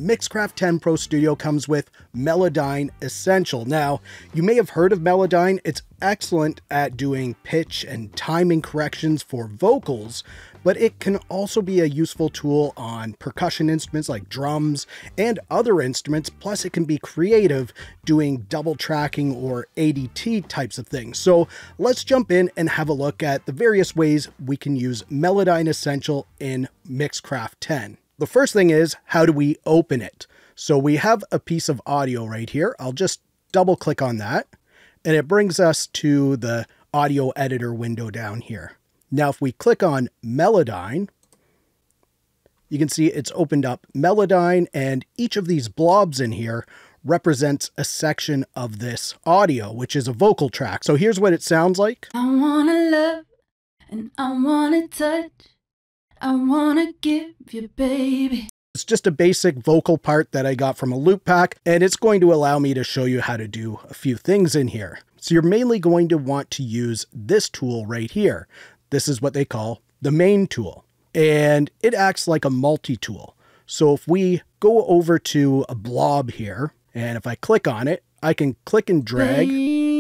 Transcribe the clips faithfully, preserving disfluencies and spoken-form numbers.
Mixcraft ten Pro Studio comes with Melodyne Essential. Now, you may have heard of Melodyne. It's excellent at doing pitch and timing corrections for vocals, but it can also be a useful tool on percussion instruments like drums and other instruments. Plus, it can be creative doing double tracking or A D T types of things. So let's jump in and have a look at the various ways we can use Melodyne Essential in Mixcraft ten. The first thing is, how do we open it? So we have a piece of audio right here. I'll just double click on that, and it brings us to the audio editor window down here. Now, if we click on Melodyne, you can see it's opened up Melodyne, and each of these blobs in here represents a section of this audio, which is a vocal track. So here's what it sounds like. I wanna love and I wanna touch. I wanna give you, baby. It's just a basic vocal part that I got from a loop pack, and it's going to allow me to show you how to do a few things in here. So you're mainly going to want to use this tool right here. This is what they call the main tool, and it acts like a multi-tool. So if we go over to a blob here, and if I click on it, I can click and drag.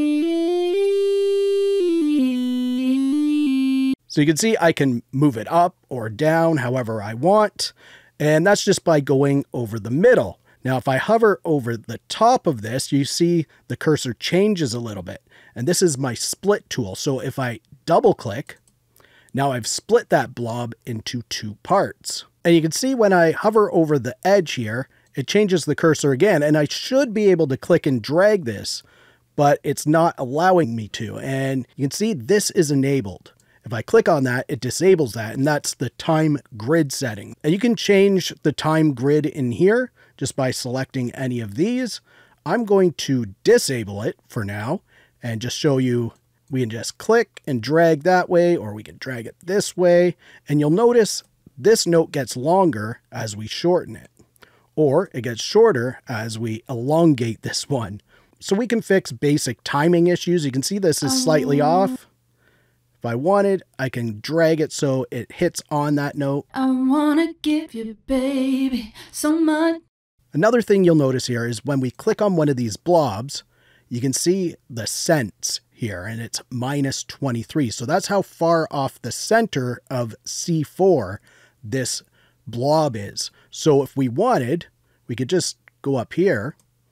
So you can see I can move it up or down however I want, and that's just by going over the middle. Now, if I hover over the top of this, you see the cursor changes a little bit, and this is my split tool. So if I double click, now I've split that blob into two parts. And you can see when I hover over the edge here, it changes the cursor again, and I should be able to click and drag this, but it's not allowing me to. And you can see this is enabled. If I click on that, it disables that, and that's the time grid setting. And you can change the time grid in here just by selecting any of these. I'm going to disable it for now and just show you we can just click and drag that way, or we can drag it this way. And you'll notice this note gets longer as we shorten it, or it gets shorter as we elongate this one. So we can fix basic timing issues. You can see this is slightly off. If I wanted, I can drag it so it hits on that note. I wanna give you, baby, so much. Another thing you'll notice here is when we click on one of these blobs, you can see the cents here, and it's minus twenty-three. So that's how far off the center of C four this blob is. So if we wanted, we could just go up here,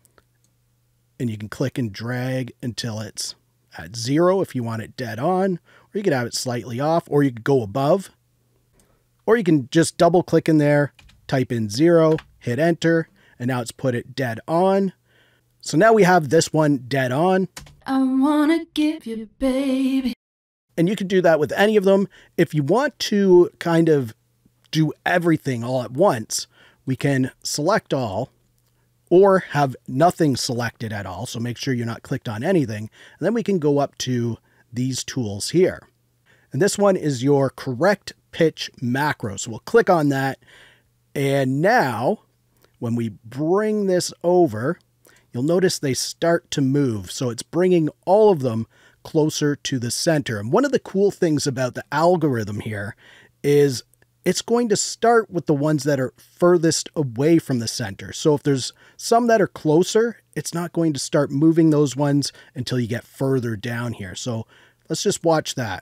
and you can click and drag until it's at zero if you want it dead on, or you could have it slightly off, or you could go above, or you can just double click in there, type in zero, hit enter, and now it's put it dead on. So now we have this one dead on. I wanna give you, baby. And you can do that with any of them. If you want to kind of do everything all at once, we can select all, or have nothing selected at all. So make sure you're not clicked on anything. And then we can go up to these tools here. And this one is your correct pitch macro. So we'll click on that. And now when we bring this over, you'll notice they start to move. So it's bringing all of them closer to the center. And one of the cool things about the algorithm here is it's going to start with the ones that are furthest away from the center. So if there's some that are closer, it's not going to start moving those ones until you get further down here. So let's just watch that.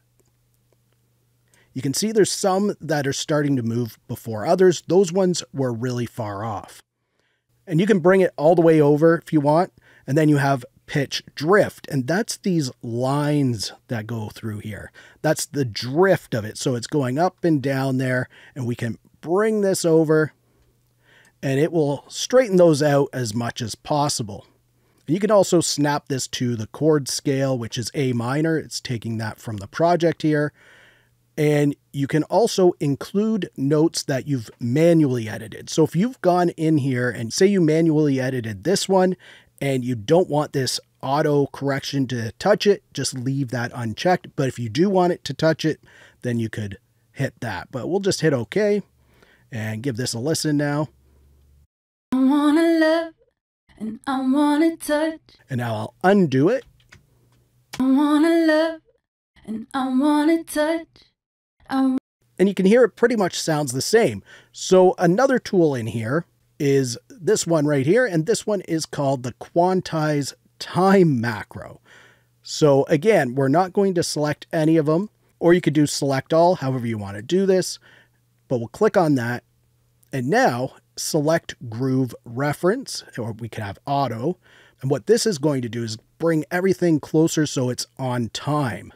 You can see there's some that are starting to move before others. Those ones were really far off. And you can bring it all the way over if you want. And then you have pitch drift, and that's these lines that go through here. That's the drift of it. So it's going up and down there, and we can bring this over and it will straighten those out as much as possible. You can also snap this to the chord scale, which is A minor. It's taking that from the project here. And you can also include notes that you've manually edited. So if you've gone in here and say you manually edited this one, and you don't want this auto correction to touch it, just leave that unchecked. But if you do want it to touch it, then you could hit that. But we'll just hit OK and give this a listen now. I wanna love and I wanna touch. And now I'll undo it. I wanna love and I wanna touch. I And you can hear it pretty much sounds the same. So another tool in here is this one right here, and this one is called the Quantize Time macro. So again, we're not going to select any of them, or you could do select all, however you want to do this, but we'll click on that. And now select groove reference, or we can have auto. And what this is going to do is bring everything closer so it's on time.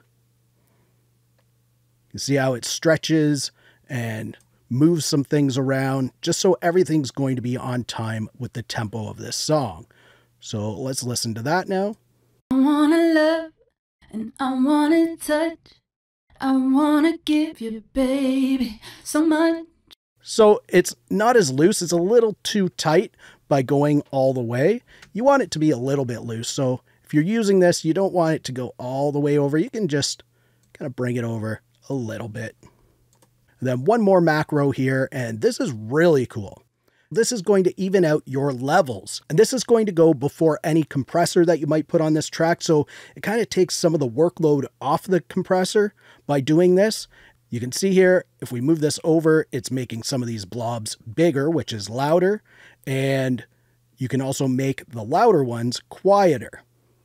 You see how it stretches and moves some things around, just so everything's going to be on time with the tempo of this song. So let's listen to that now. I wanna love and I wanna touch. I wanna give you, baby, so much. So it's not as loose. It's a little too tight by going all the way. You want it to be a little bit loose. So if you're using this, you don't want it to go all the way over. You can just kind of bring it over a little bit. And then one more macro here, and this is really cool. This is going to even out your levels. And this is going to go before any compressor that you might put on this track. So it kind of takes some of the workload off the compressor by doing this. You can see here, if we move this over, it's making some of these blobs bigger, which is louder. And you can also make the louder ones quieter.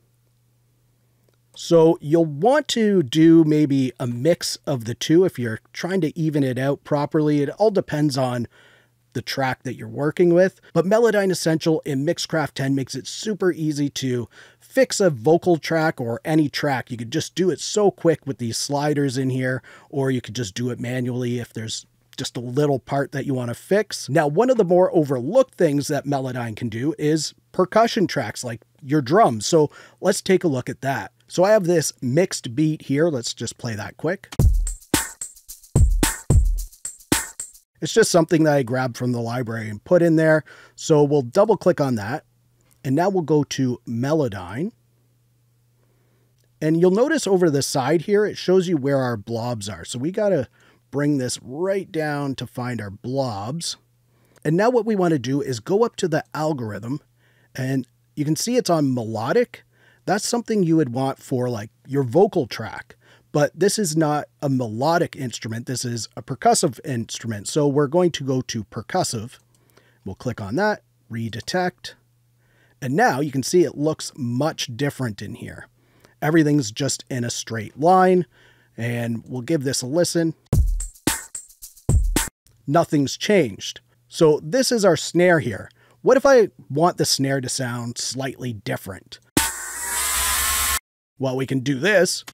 So you'll want to do maybe a mix of the two if you're trying to even it out properly. It all depends on the track that you're working with. But Melodyne Essential in Mixcraft ten makes it super easy to fix a vocal track or any track. You could just do it so quick with these sliders in here, or you could just do it manually if there's just a little part that you want to fix. Now, one of the more overlooked things that Melodyne can do is percussion tracks like your drums. So let's take a look at that. So I have this mixed beat here. Let's just play that quick. It's just something that I grabbed from the library and put in there. So we'll double click on that. And now we'll go to Melodyne. And you'll notice over the side here, it shows you where our blobs are. So we got to bring this right down to find our blobs. And now what we want to do is go up to the algorithm, and you can see it's on melodic. That's something you would want for like your vocal track. But this is not a melodic instrument. This is a percussive instrument. So we're going to go to percussive. We'll click on that, redetect. And now you can see it looks much different in here. Everything's just in a straight line. And we'll give this a listen. Nothing's changed. So this is our snare here. What if I want the snare to sound slightly different? Well, we can do this.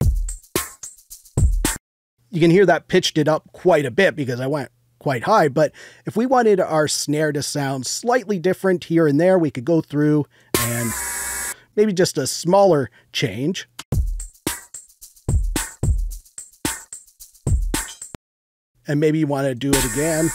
You can hear that pitched it up quite a bit because I went quite high. But if we wanted our snare to sound slightly different here and there, we could go through and maybe just a smaller change. And maybe you want to do it again.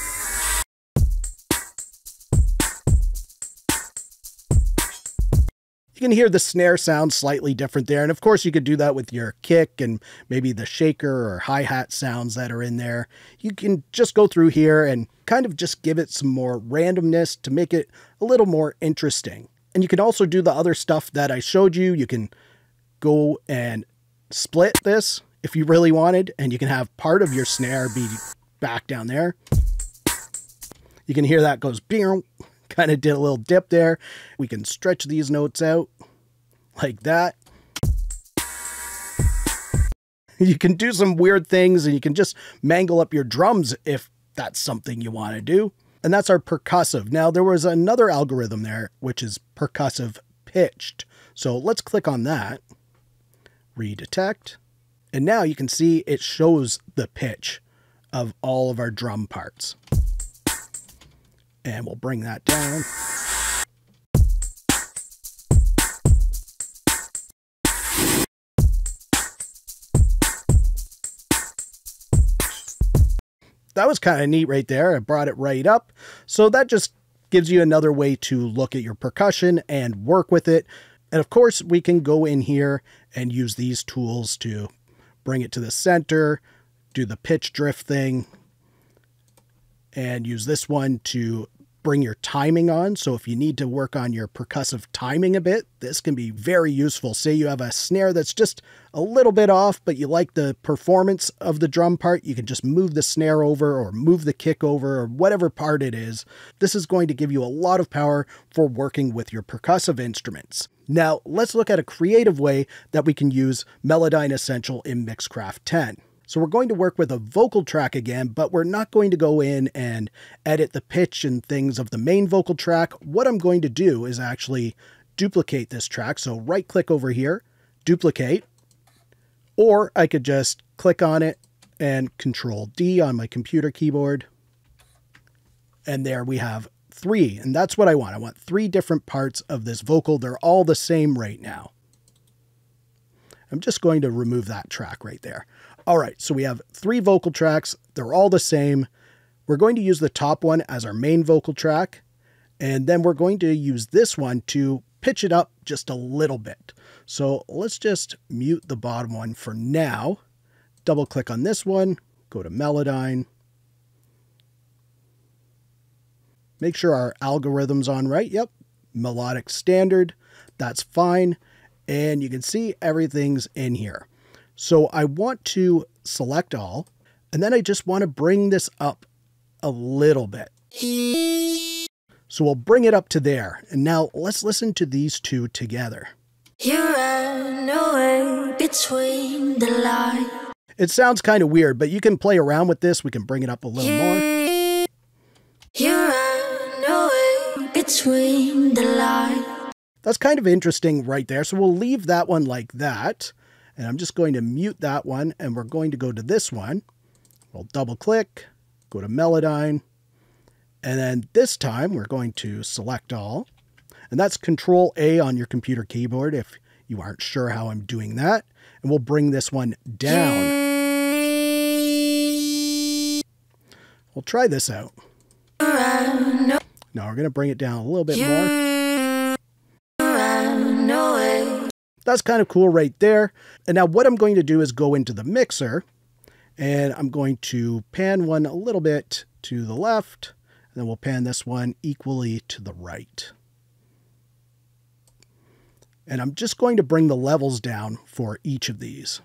You can hear the snare sound slightly different there. And of course you could do that with your kick and maybe the shaker or hi-hat sounds that are in there. You can just go through here and kind of just give it some more randomness to make it a little more interesting. And you can also do the other stuff that I showed you. You can go and split this if you really wanted, and you can have part of your snare be back down there. You can hear that goes bing. Kind of did a little dip there. We can stretch these notes out like that. You can do some weird things, and you can just mangle up your drums if that's something you want to do. And that's our percussive. Now there was another algorithm there, which is percussive pitched. So let's click on that, redetect. And now you can see it shows the pitch of all of our drum parts. And we'll bring that down. That was kind of neat right there. I brought it right up. So that just gives you another way to look at your percussion and work with it. And of course, we can go in here and use these tools to bring it to the center, do the pitch drift thing, and use this one to bring your timing on. So if you need to work on your percussive timing a bit, this can be very useful. Say you have a snare that's just a little bit off, but you like the performance of the drum part, you can just move the snare over or move the kick over or whatever part it is. This is going to give you a lot of power for working with your percussive instruments. Now, let's look at a creative way that we can use Melodyne Essential in Mixcraft ten. So we're going to work with a vocal track again, but we're not going to go in and edit the pitch and things of the main vocal track. What I'm going to do is actually duplicate this track. So right click over here, duplicate, or I could just click on it and control D on my computer keyboard. And there we have three, and that's what I want. I want three different parts of this vocal. They're all the same right now. I'm just going to remove that track right there. All right, so we have three vocal tracks. They're all the same. We're going to use the top one as our main vocal track, and then we're going to use this one to pitch it up just a little bit. So let's just mute the bottom one for now. Double click on this one, go to Melodyne. Make sure our algorithm's on right. Yep, melodic standard, that's fine. And you can see everything's in here. So I want to select all, and then I just want to bring this up a little bit. So we'll bring it up to there. And now let's listen to these two together. You ran away between the lines. It sounds kind of weird, but you can play around with this. We can bring it up a little more. You ran away between the lines. That's kind of interesting right there. So we'll leave that one like that. And I'm just going to mute that one, and we're going to go to this one. We'll double click, go to Melodyne, and then this time we're going to select all. And that's Control A on your computer keyboard if you aren't sure how I'm doing that. And we'll bring this one down. We'll try this out. Now we're going to bring it down a little bit more. That's kind of cool right there. And now what I'm going to do is go into the mixer, and I'm going to pan one a little bit to the left, and then we'll pan this one equally to the right. And I'm just going to bring the levels down for each of these.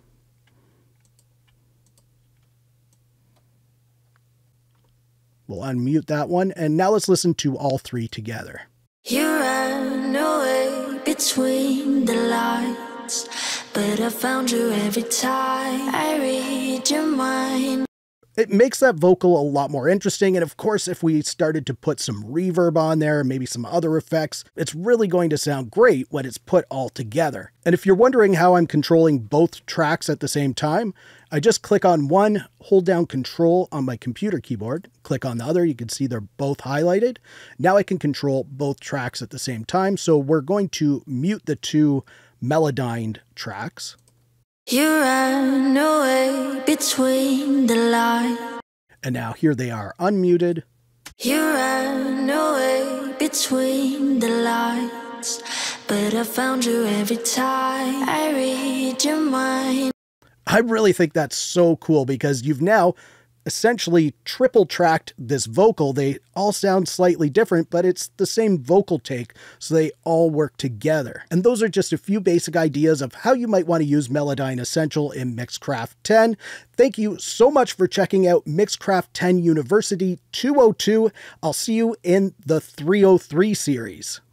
We'll unmute that one, and now let's listen to all three together. You ran away between the lines, but I found you every time I read your mind. It makes that vocal a lot more interesting, and of course if we started to put some reverb on there, maybe some other effects, it's really going to sound great when it's put all together. And if you're wondering how I'm controlling both tracks at the same time, I just click on one, hold down Control on my computer keyboard, click on the other, you can see they're both highlighted. Now I can control both tracks at the same time, so we're going to mute the two Melodyne tracks. You ran away between the lines. And now here they are unmuted. You ran away between the lines, but I found you every time I read your mind. I really think that's so cool because you've now essentially triple tracked this vocal. They all sound slightly different, but it's the same vocal take, so they all work together. And those are just a few basic ideas of how you might want to use Melodyne Essential in Mixcraft ten. Thank you so much for checking out Mixcraft ten University two oh two. I'll see you in the three oh three series.